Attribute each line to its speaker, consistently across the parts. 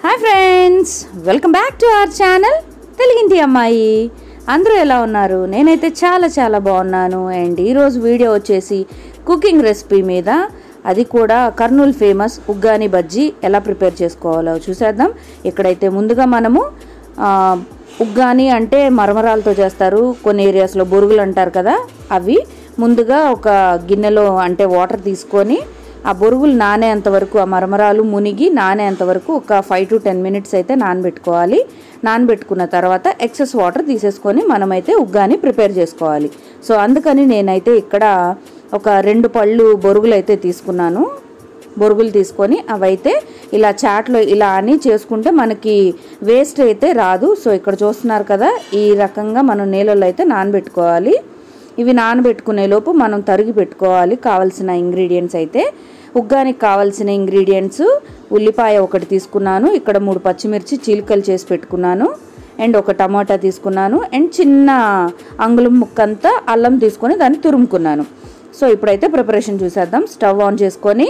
Speaker 1: Hi friends, welcome back to our channel తెలుగింటి అమ్మాయి. అందరూ ఎలా ఉన్నారు? నేనైతే చాలా బాగున్నాను. అండ్ ఈరోజు వీడియో వచ్చేసి కుకింగ్ రెసిపీ మీద, అది కూడా కర్నూలు ఫేమస్ ఉగ్గాని బజ్జీ ఎలా ప్రిపేర్ చేసుకోవాలో చూసేద్దాం. ఇక్కడైతే ముందుగా మనము ఉగ్గాని అంటే మరమరాలతో చేస్తారు, కొన్ని ఏరియాస్లో బొరుగులు అంటారు కదా, అవి ముందుగా ఒక గిన్నెలో అంటే వాటర్ తీసుకొని ఆ బొరుగులు నానేంత వరకు, ఆ మరమరాలు మునిగి నానేంత వరకు ఒక 5 to 10 minutes అయితే నానబెట్టుకోవాలి. నానబెట్టుకున్న తర్వాత ఎక్సెస్ వాటర్ తీసేసుకొని మనమైతే ఉగ్గాని ప్రిపేర్ చేసుకోవాలి. సో అందుకని నేనైతే ఇక్కడ ఒక 2 పళ్ళు బొరుగులు అయితే తీసుకున్నాను. బొరుగులు తీసుకొని అవైతే ఇలా చాట్లో ఇలా అని చేసుకుంటే మనకి వేస్ట్ అయితే రాదు. సో ఇక్కడ చూస్తున్నారు కదా, ఈ రకంగా మనం నీళ్ళలో అయితే నానబెట్టుకోవాలి. ఇవి నానబెట్టుకునే లోపు మనం తరిగి పెట్టుకోవాలి కావాల్సిన ఇంగ్రీడియంట్స్. అయితే ఉగ్గానికి కావాల్సిన ఇంగ్రీడియంట్స్, ఉల్లిపాయ ఒకటి తీసుకున్నాను, ఇక్కడ 3 పచ్చిమిర్చి చీలికలు చేసి పెట్టుకున్నాను, అండ్ ఒక టమాటా తీసుకున్నాను, అండ్ చిన్న అంగుళం ముక్కంతా అల్లం తీసుకొని దాన్ని తురుముకున్నాను. సో ఇప్పుడైతే ప్రిపరేషన్ చూసేద్దాం. స్టవ్ ఆన్ చేసుకొని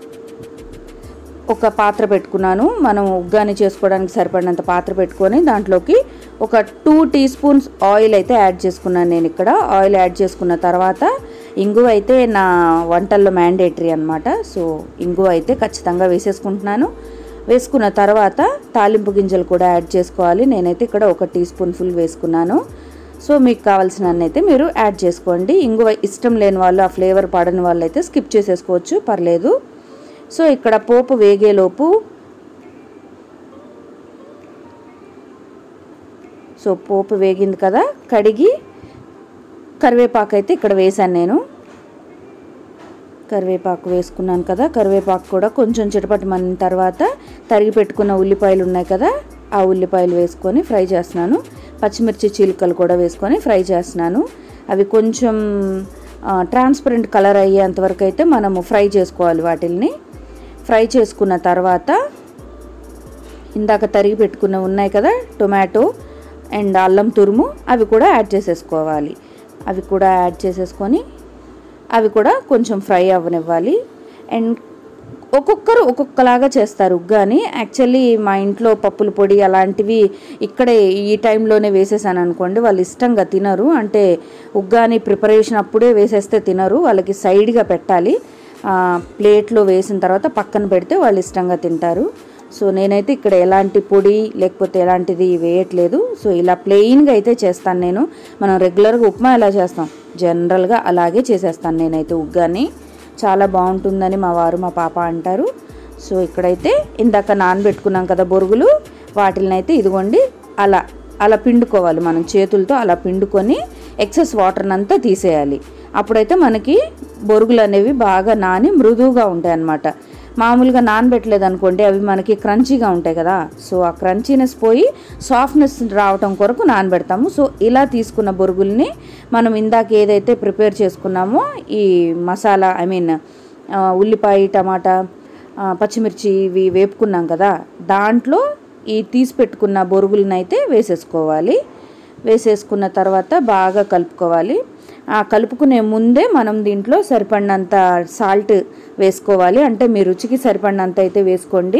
Speaker 1: ఒక పాత్ర పెట్టుకున్నాను. మనం ఉగ్గాని చేసుకోవడానికి సరిపడినంత పాత్ర పెట్టుకొని దాంట్లోకి ఒక 2 teaspoons ఆయిల్ అయితే యాడ్ చేసుకున్నాను. నేను ఇక్కడ ఆయిల్ యాడ్ చేసుకున్న తర్వాత ఇంగువ అయితే నా వంటల్లో మ్యాండేటరీ అనమాట. సో ఇంగువ అయితే ఖచ్చితంగా వేసేసుకుంటున్నాను. వేసుకున్న తర్వాత తాలింపు గింజలు కూడా యాడ్ చేసుకోవాలి. నేనైతే ఇక్కడ 1 teaspoon ఫుల్ వేసుకున్నాను. సో మీకు కావాల్సినన్నైతే మీరు యాడ్ చేసుకోండి. ఇంగువ ఇష్టం లేని వాళ్ళు, ఆ ఫ్లేవర్ పడని వాళ్ళు అయితే స్కిప్ చేసేసుకోవచ్చు, పర్లేదు. సో ఇక్కడ పోపు వేగేలోపు, సో పోపు వేగింది కదా, కడిగి కరివేపాకు అయితే ఇక్కడ వేసాను నేను. కరివేపాకు వేసుకున్నాను కదా, కరివేపాకు కూడా కొంచెం చిటపటమన్న తర్వాత తరిగి పెట్టుకున్న ఉల్లిపాయలు ఉన్నాయి కదా, ఆ ఉల్లిపాయలు వేసుకొని ఫ్రై చేస్తున్నాను. పచ్చిమిర్చి చీలికలు కూడా వేసుకొని ఫ్రై చేస్తున్నాను. అవి కొంచెం ట్రాన్స్పరెంట్ కలర్ అయ్యేంతవరకు అయితే మనము ఫ్రై చేసుకోవాలి. వాటిల్ని ఫ్రై చేసుకున్న తర్వాత ఇందాక తరిగి పెట్టుకున్న ఉన్నాయి కదా టొమాటో అండ్ అల్లం తురుము, అవి కూడా యాడ్ చేసేసుకోవాలి. అవి కూడా యాడ్ చేసేసుకొని అవి కూడా కొంచెం ఫ్రై అవ్వనివ్వాలి. అండ్ ఒక్కొక్కరు ఒక్కొక్కలాగా చేస్తారు ఉగ్గాని. యాక్చువల్లీ మా ఇంట్లో పప్పుల పొడి అలాంటివి ఇక్కడే ఈ టైంలోనే వేసేసాను అనుకోండి, వాళ్ళు ఇష్టంగా తినరు. అంటే ఉగ్గాని ప్రిపరేషన్ అప్పుడే వేసేస్తే తినరు, వాళ్ళకి సైడ్గా పెట్టాలి. ప్లేట్లో వేసిన తర్వాత పక్కన పెడితే వాళ్ళు ఇష్టంగా తింటారు. సో నేనైతే ఇక్కడ ఎలాంటి పొడి లేకపోతే ఎలాంటిది వేయట్లేదు. సో ఇలా ప్లెయిన్గా అయితే చేస్తాను నేను. మనం రెగ్యులర్గా ఉప్మా ఎలా చేస్తాం, జనరల్గా అలాగే చేసేస్తాను నేనైతే ఉగ్గాని. చాలా బాగుంటుందని మా వారు మా పాప అంటారు. సో ఇక్కడైతే ఇందాక నానబెట్టుకున్నాం కదా బొరుగులు, వాటిని అయితే ఇదిగోండి అలా పిండుకోవాలి. మనం చేతులతో అలా పిండుకొని ఎక్సెస్ వాటర్నంతా తీసేయాలి. అప్పుడైతే మనకి బొరుగులు అనేవి బాగా నాని మృదువుగా ఉంటాయి అన్నమాట. మామూలుగా నానబెట్టలేదు అనుకోండి, అవి మనకి క్రంచీగా ఉంటాయి కదా. సో ఆ క్రంచీనెస్ పోయి సాఫ్ట్నెస్ రావటం కొరకు నానబెడతాము. సో ఇలా తీసుకున్న బొరుగుల్ని మనం ఇందాక ఏదైతే ప్రిపేర్ చేసుకున్నామో ఈ మసాలా, ఉల్లిపాయ, టమాటా, పచ్చిమిర్చి ఇవి వేపుకున్నాం కదా, దాంట్లో ఈ తీసి పెట్టుకున్న బొరుగులను అయితే వేసేసుకోవాలి. వేసేసుకున్న తర్వాత బాగా కలుపుకోవాలి. ఆ కలుపుకునే ముందే మనం దీంట్లో సరిపడినంత సాల్ట్ వేసుకోవాలి. అంటే మీ రుచికి సరిపడినంత అయితే వేసుకోండి.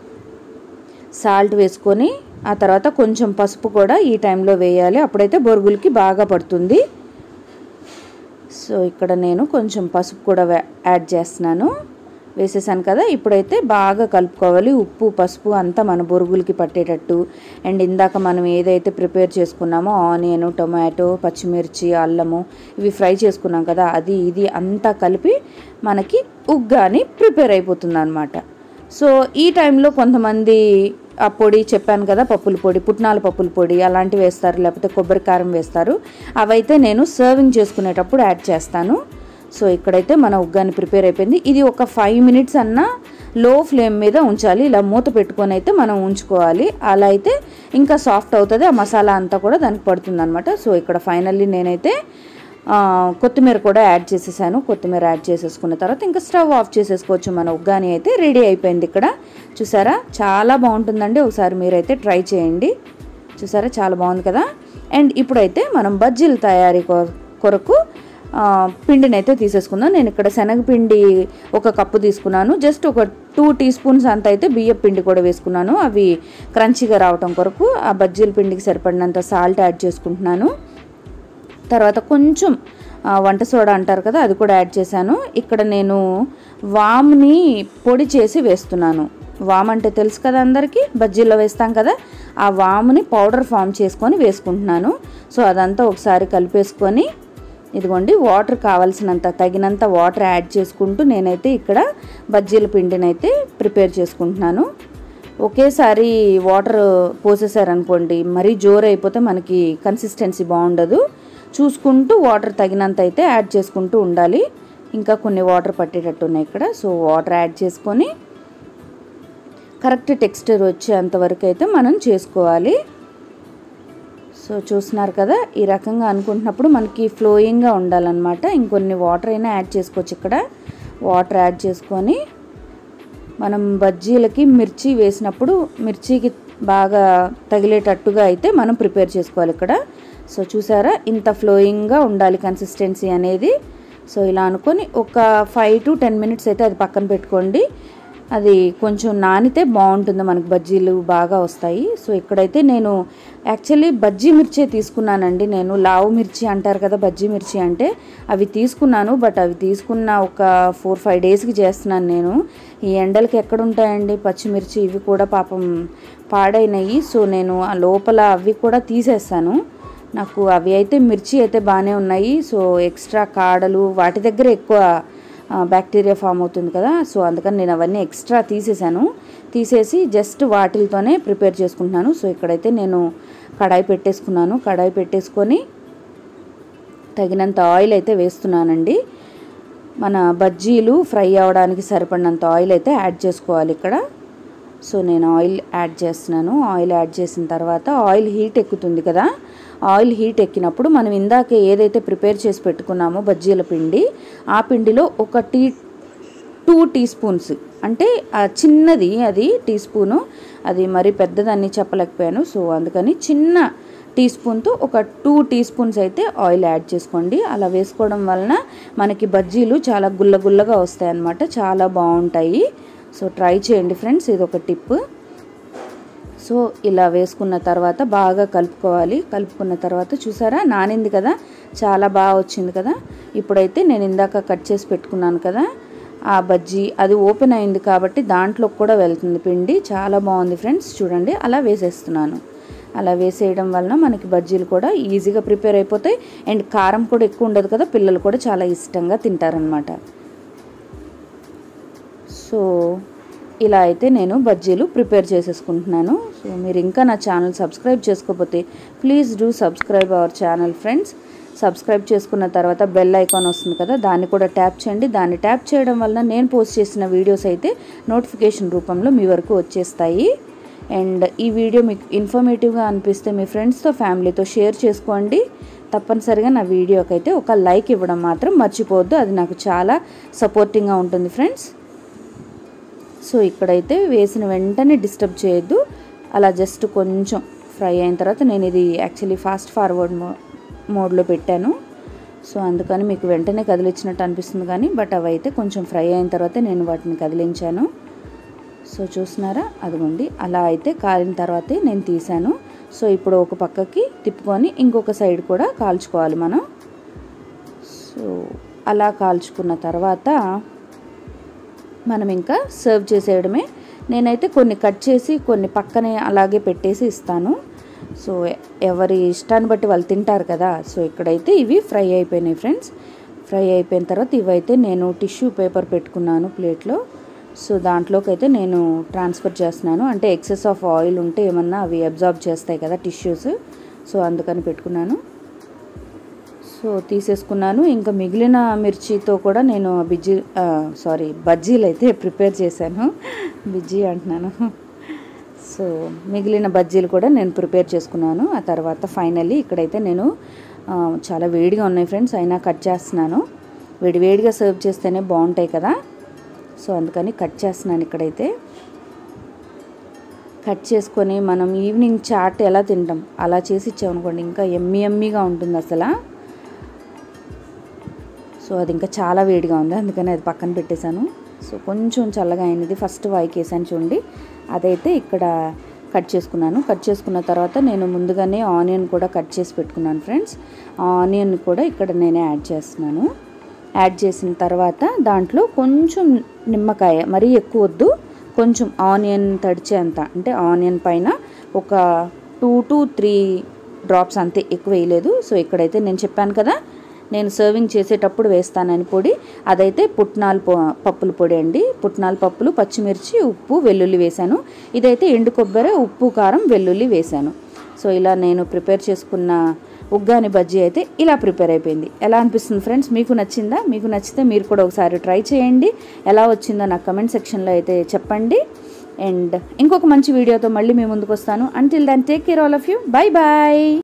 Speaker 1: సాల్ట్ వేసుకొని ఆ తర్వాత కొంచెం పసుపు కూడా ఈ టైంలో వేయాలి, అప్పుడైతే బొరుగులకి బాగా పడుతుంది. సో ఇక్కడ నేను కొంచెం పసుపు కూడా యాడ్ చేస్తున్నాను. వేసేసాను కదా, ఇప్పుడైతే బాగా కలుపుకోవాలి. ఉప్పు పసుపు అంతా మన బొరుగులకి పట్టేటట్టు. అండ్ ఇందాక మనం ఏదైతే ప్రిపేర్ చేసుకున్నామో ఆనియన్, టొమాటో, పచ్చిమిర్చి, అల్లము ఇవి ఫ్రై చేసుకున్నాం కదా, అది ఇది అంతా కలిపి మనకి ఉగ్గాని ప్రిపేర్ అయిపోతుంది అన్నమాట. సో ఈ టైంలో కొంతమంది ఆ పొడి చెప్పాను కదా, పప్పుల పొడి, పుట్నాల పప్పుల పొడి అలాంటివి వేస్తారు, లేకపోతే కొబ్బరి కారం వేస్తారు. అవైతే నేను సర్వింగ్ చేసుకునేటప్పుడు యాడ్ చేస్తాను. సో ఇక్కడైతే మన ఉగ్గాని ప్రిపేర్ అయిపోయింది. ఇది ఒక 5 minutes అన్నా లో ఫ్లేమ్ మీద ఉంచాలి. ఇలా మూత పెట్టుకొని అయితే మనం ఉంచుకోవాలి. అలా అయితే ఇంకా సాఫ్ట్ అవుతుంది, ఆ మసాలా అంతా కూడా దానికి పడుతుంది అనమాట. సో ఇక్కడ ఫైనల్లీ నేనైతే కొత్తిమీర కూడా యాడ్ చేసేసాను. కొత్తిమీర యాడ్ చేసేసుకున్న తర్వాత ఇంకా స్టవ్ ఆఫ్ చేసేసుకోవచ్చు. మన ఉగ్గాని అయితే రెడీ అయిపోయింది. ఇక్కడ చూసారా, చాలా బాగుంటుందండి. ఒకసారి మీరైతే ట్రై చేయండి. చూసారా, చాలా బాగుంది కదా. అండ్ ఇప్పుడైతే మనం బజ్జీల తయారీ కొరకు పిండిని అయితే తీసేసుకుందాం. నేను ఇక్కడ శనగపిండి 1 కప్పు తీసుకున్నాను. జస్ట్ ఒక 2 టీ స్పూన్స్ అంత అయితే బియ్యం పిండి కూడా వేసుకున్నాను, అవి క్రంచీగా రావటం కొరకు. ఆ బజ్జీల పిండికి సరిపడినంత సాల్ట్ యాడ్ చేసుకుంటున్నాను. తర్వాత కొంచెం వంట సోడా అంటారు కదా, అది కూడా యాడ్ చేశాను. ఇక్కడ నేను వామ్ని పొడి చేసి వేస్తున్నాను. వామ్ అంటే తెలుసు కదా అందరికీ, బజ్జీల్లో వేస్తాం కదా, ఆ వాముని పౌడర్ ఫామ్ చేసుకొని వేసుకుంటున్నాను. సో అదంతా ఒకసారి కలిపేసుకొని ఇదిగోండి వాటర్ కావాల్సినంత తగినంత వాటర్ యాడ్ చేసుకుంటూ నేనైతే ఇక్కడ బజ్జీల పిండిని అయితే ప్రిపేర్ చేసుకుంటున్నాను. ఒకేసారి వాటర్ పోసేసారనుకోండి మరీ జోరు అయిపోతే మనకి కన్సిస్టెన్సీ బాగుండదు. చూసుకుంటూ వాటర్ తగినంత అయితే యాడ్ చేసుకుంటూ ఉండాలి. ఇంకా కొన్ని వాటర్ పట్టేటట్టు ఉన్నాయి ఇక్కడ. సో వాటర్ యాడ్ చేసుకొని కరెక్ట్ టెక్స్చర్ వచ్చేంతవరకు అయితే మనం చేసుకోవాలి. సో చూస్తున్నారు కదా, ఈ రకంగా అనుకుంటున్నప్పుడు మనకి ఫ్లోయింగ్గా ఉండాలన్నమాట. ఇంకొన్ని వాటర్ అయినా యాడ్ చేసుకోవచ్చు. ఇక్కడ వాటర్ యాడ్ చేసుకొని మనం బజ్జీలకి మిర్చి వేసినప్పుడు మిర్చికి బాగా తగిలేటట్టుగా అయితే మనం ప్రిపేర్ చేసుకోవాలి ఇక్కడ. సో చూసారా, ఇంత ఫ్లోయింగ్గా ఉండాలి కన్సిస్టెన్సీ అనేది. సో ఇలా అనుకొని ఒక 5 to 10 minutes అయితే అది పక్కన పెట్టుకోండి. అది కొంచెం నానితే బాగుంటుంది, మనకు బజ్జీలు బాగా వస్తాయి. సో ఇక్కడైతే నేను యాక్చువల్లీ బజ్జీ మిర్చి తీసుకున్నానండి. నేను లావు మిర్చి అంటారు కదా బజ్జీ మిర్చి అంటే, అవి తీసుకున్నాను. బట్ అవి తీసుకున్న ఒక 4-5 daysకి చేస్తున్నాను నేను. ఈ ఎండలకి ఎక్కడ ఉంటాయండి పచ్చిమిర్చి, ఇవి కూడా పాపం పాడైనవి. సో నేను ఆ లోపల అవి కూడా తీసేస్తాను. నాకు అవి అయితే మిర్చి అయితే బాగానే ఉన్నాయి. సో ఎక్స్ట్రా కాడలు వాటి దగ్గర ఎక్కువ బ్యాక్టీరియా ఫామ్ అవుతుంది కదా. సో అందుకని నేను అవన్నీ ఎక్స్ట్రా తీసేసి జస్ట్ వాటితోనే ప్రిపేర్ చేసుకుంటున్నాను. సో ఇక్కడైతే నేను కడాయి పెట్టేసుకున్నాను. కడాయి పెట్టేసుకొని తగినంత ఆయిల్ అయితే వేస్తున్నానండి. మన బజ్జీలు ఫ్రై అవ్వడానికి సరిపడినంత ఆయిల్ అయితే యాడ్ చేసుకోవాలి ఇక్కడ. సో నేను ఆయిల్ యాడ్ చేస్తున్నాను. ఆయిల్ యాడ్ చేసిన తర్వాత ఆయిల్ హీట్ ఎక్కుతుంది కదా, ఆయిల్ హీట్ ఎక్కినప్పుడు మనం ఇందాక ఏదైతే ప్రిపేర్ చేసి పెట్టుకున్నామో బజ్జీల పిండి, ఆ పిండిలో ఒక 2 టీ స్పూన్స్ అంటే చిన్నది అది టీ స్పూను, అది మరి పెద్దదాన్ని చెప్పలేకపోయాను. సో అందుకని చిన్న టీ స్పూన్తో ఒక 2 టీ స్పూన్స్ అయితే ఆయిల్ యాడ్ చేసుకోండి. అలా వేసుకోవడం వలన మనకి బజ్జీలు చాలా గుల్లగుల్లగా వస్తాయి అన్నమాట, చాలా బాగుంటాయి. సో ట్రై చేయండి ఫ్రెండ్స్, ఇది ఒక టిప్. సో ఇలా వేసుకున్న తర్వాత బాగా కలుపుకోవాలి. కలుపుకున్న తర్వాత చూసారా నానింది కదా, చాలా బాగా వచ్చింది కదా. ఇప్పుడైతే నేను ఇందాక కట్ చేసి పెట్టుకున్నాను కదా ఆ బజ్జీ, అది ఓపెన్ అయింది కాబట్టి దాంట్లో కూడా వెళ్తుంది పిండి. చాలా బాగుంది ఫ్రెండ్స్, చూడండి అలా వేసేస్తున్నాను. అలా వేసేయడం వలన మనకి బజ్జీలు కూడా ఈజీగా ప్రిపేర్ అయిపోతాయి. అండ్ కారం కూడా ఎక్కువ ఉండదు కదా, పిల్లలు కూడా చాలా ఇష్టంగా తింటారనమాట. సో ఇలా అయితే నేను బజ్జీలు ప్రిపేర్ చేసేసుకుంటున్నాను. సో మీరు ఇంకా నా ఛానల్ సబ్స్క్రైబ్ చేసుకోకపోతే please do subscribe our channel friends. Subscribe చేసుకున్న తర్వాత బెల్ ఐకాన్ వస్తుంది కదా, దాన్ని కూడా ట్యాప్ చేయండి. దాన్ని ట్యాప్ చేయడం వలన నేను పోస్ట్ చేసిన వీడియోస్ అయితే నోటిఫికేషన్ రూపంలో మీ వరకు వచ్చేస్తాయి. అండ్ ఈ వీడియో మీకు ఇన్ఫర్మేటివ్గా అనిపిస్తే మీ ఫ్రెండ్స్తో ఫ్యామిలీతో షేర్ చేసుకోండి. తప్పనిసరిగా నా వీడియోకి అయితే ఒక లైక్ ఇవ్వడం మాత్రం మర్చిపోవద్దు, అది నాకు చాలా సపోర్టింగ్గా ఉంటుంది ఫ్రెండ్స్. సో ఇక్కడైతే వేసిన వెంటనే డిస్టర్బ్ చేయొద్దు, అలా జస్ట్ కొంచెం ఫ్రై అయిన తర్వాత, నేను ఇది యాక్చువల్లీ ఫాస్ట్ ఫార్వర్డ్ మోడ్లో పెట్టాను. సో అందుకని మీకు వెంటనే కదిలించినట్టు అనిపిస్తుంది కానీ, బట్ అవి అయితే కొంచెం ఫ్రై అయిన తర్వాత నేను వాటిని కదిలించాను. సో చూస్తున్నారా, అదిగోండి అలా అయితే కాలిన తర్వాతే నేను తీసాను. సో ఇప్పుడు ఒక పక్కకి తిప్పుకొని ఇంకొక సైడ్ కూడా కాల్చుకోవాలి మనం. సో అలా కాల్చుకున్న తర్వాత మనం ఇంకా సర్వ్ చేసేయడమే. నేనైతే కొన్ని కట్ చేసి కొన్ని పక్కనే అలాగే పెట్టేసి ఇస్తాను. సో ఎవరి ఇష్టాన్ని బట్టి వాళ్ళు తింటారు కదా. సో ఇక్కడైతే ఇవి ఫ్రై అయిపోయినాయి ఫ్రెండ్స్. ఫ్రై అయిపోయిన తర్వాత ఇవైతే నేను టిష్యూ పేపర్ పెట్టుకున్నాను ప్లేట్లో. సో దాంట్లోకి అయితే నేను ట్రాన్స్ఫర్ చేస్తున్నాను, అంటే ఎక్సెస్ ఆఫ్ ఆయిల్ ఉంటే ఏమన్నా అవి అబ్జార్బ్ చేస్తాయి కదా టిష్యూస్. సో అందుకని పెట్టుకున్నాను. సో తీసేసుకున్నాను. ఇంకా మిగిలిన మిర్చితో కూడా నేను బజ్జీలు అయితే ప్రిపేర్ చేశాను, బిజ్జీ అంటున్నాను. సో మిగిలిన బజ్జీలు కూడా నేను ప్రిపేర్ చేసుకున్నాను. ఆ తర్వాత ఫైనల్లీ ఇక్కడైతే నేను చాలా వేడిగా ఉన్నాయి ఫ్రెండ్స్, అయినా కట్ చేస్తున్నాను. వేడివేడిగా సర్వ్ చేస్తేనే బాగుంటాయి కదా. సో అందుకని కట్ చేస్తున్నాను. ఇక్కడైతే కట్ చేసుకొని మనం ఈవినింగ్ చాట్ ఎలా తింటాం అలా చేసి ఇచ్చామనుకోండి, ఇంకా ఎమ్మీగా ఉంటుంది అసలు. సో అది ఇంకా చాలా వేడిగా ఉంది, అందుకని అది పక్కన పెట్టేశాను. సో కొంచెం చల్లగా అయినది ఫస్ట్ వాయికి వేసాను చూడండి, అదైతే ఇక్కడ కట్ చేసుకున్నాను. కట్ చేసుకున్న తర్వాత నేను ముందుగానే ఆనియన్ కూడా కట్ చేసి పెట్టుకున్నాను ఫ్రెండ్స్. ఆనియన్ కూడా ఇక్కడ నేనే యాడ్ చేస్తున్నాను. యాడ్ చేసిన తర్వాత దాంట్లో కొంచెం నిమ్మకాయ, మరీ ఎక్కువ వద్దు, కొంచెం ఆనియన్ తడిచే అంత, అంటే ఆనియన్ పైన ఒక 2 to 3 డ్రాప్స్ అంతే, ఎక్కువ వేయలేదు. సో ఇక్కడైతే నేను చెప్పాను కదా నేను సర్వింగ్ చేసేటప్పుడు వేస్తానని పొడి, అదైతే పుట్నాల పప్పుల పొడి అండి. పుట్నాల పప్పులు, పచ్చిమిర్చి, ఉప్పు, వెల్లుల్లి వేశాను. ఇదైతే ఎండు కొబ్బరి, ఉప్పు, కారం, వెల్లుల్లి వేశాను. సో ఇలా నేను ప్రిపేర్ చేసుకున్న ఉగ్గాని బజ్జీ అయితే ఇలా ప్రిపేర్ అయిపోయింది. ఎలా అనిపిస్తుంది ఫ్రెండ్స్? మీకు నచ్చిందా? మీకు నచ్చితే మీరు కూడా ఒకసారి ట్రై చేయండి. ఎలా వచ్చిందో నాకు కమెంట్ సెక్షన్లో అయితే చెప్పండి. అండ్ ఇంకొక మంచి వీడియోతో మళ్ళీ మీ ముందుకు వస్తాను. Until then take care all of you. Bye bye.